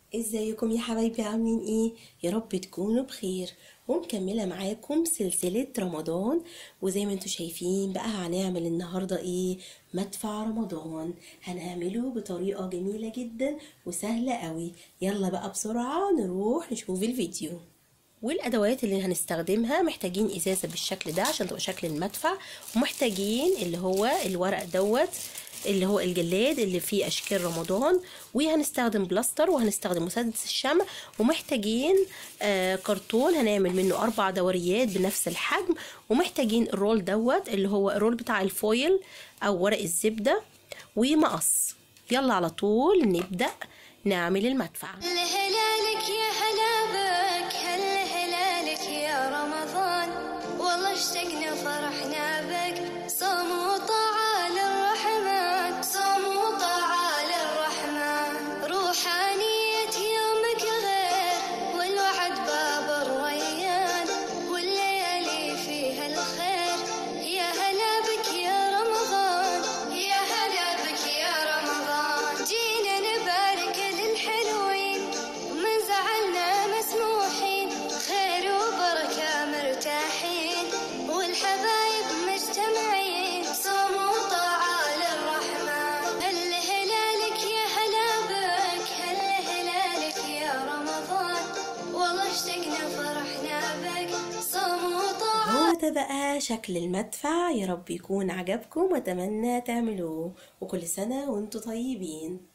ازيكم يا حبايبي؟ عاملين ايه؟ يا رب تكونوا بخير. ومكمله معاكم سلسله رمضان. وزي ما انتوا شايفين بقى هنعمل النهارده ايه؟ مدفع رمضان. هنعمله بطريقه جميله جدا وسهله قوي. يلا بقى بسرعه نروح نشوف الفيديو. والادوات اللي هنستخدمها، محتاجين ازازه بالشكل ده عشان تبقى شكل المدفع، ومحتاجين اللي هو الورق دوت اللي هو الجلاد اللي فيه اشكال رمضان، وهنستخدم بلاستر، وهنستخدم مسدس الشمع، ومحتاجين كرتون هنعمل منه 4 دوريات بنفس الحجم، ومحتاجين الرول دوت اللي هو الرول بتاع الفويل او ورق الزبده، ومقص. يلا على طول نبدأ نعمل المدفع. هلالك يا هلا بك، هلالك يا رمضان، والله اشتقنا فرحنا بك. صوم وطاعة للرحمن، صوم وطاعة للرحمن، روحانية يومك غير، والوعد باب الريان، والليالي فيها الخير. يا هلا بك يا رمضان، يا هلا بك يا رمضان، جينا نبارك للحلوين، من زعلنا مسموحين، خير وبركة مرتاحين، والحبايب مجتمعين. صوم وطاعة للرحمن، هل هلالك يا هلا بك، هل هلالك يا رمضان، والله اشتقنا فرحنا بك. صوم وطاعة. هو ده بقى شكل المدفع. يا رب يكون عجبكم واتمنى تعملوه، وكل سنة وانتم طيبين.